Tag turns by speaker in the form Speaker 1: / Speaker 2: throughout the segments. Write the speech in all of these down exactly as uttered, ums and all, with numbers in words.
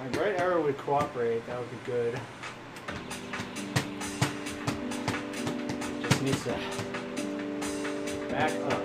Speaker 1: my right arrow would cooperate, that would be good. Just needs to back up.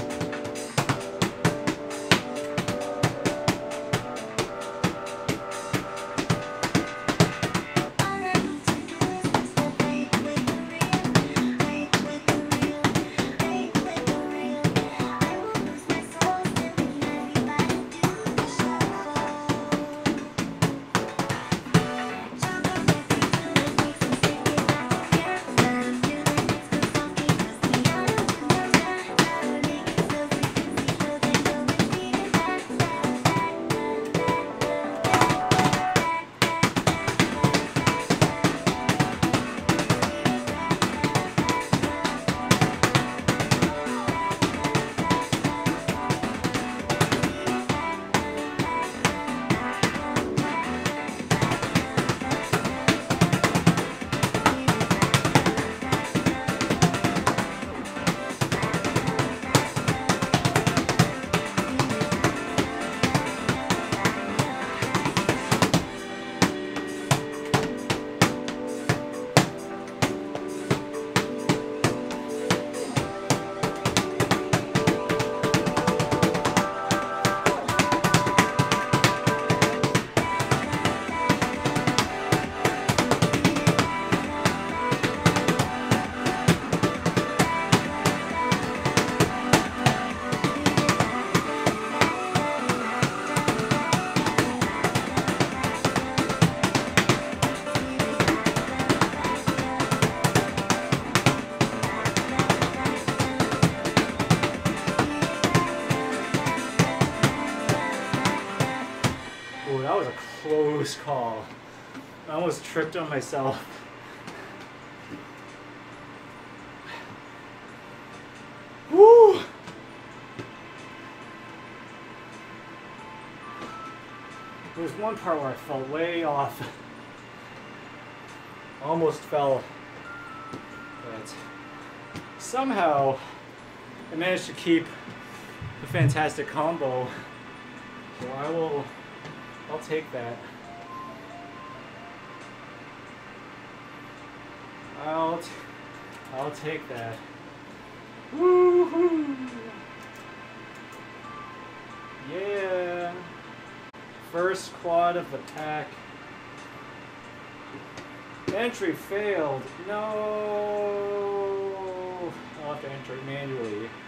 Speaker 1: Close call. I almost tripped on myself. Woo! There was one part where I fell way off. Almost fell. But somehow I managed to keep the fantastic combo. So I will I'll take that. I'll t I'll take that. Woohoo! Yeah. First quad of the pack. Entry failed. No. I'll have to enter it manually.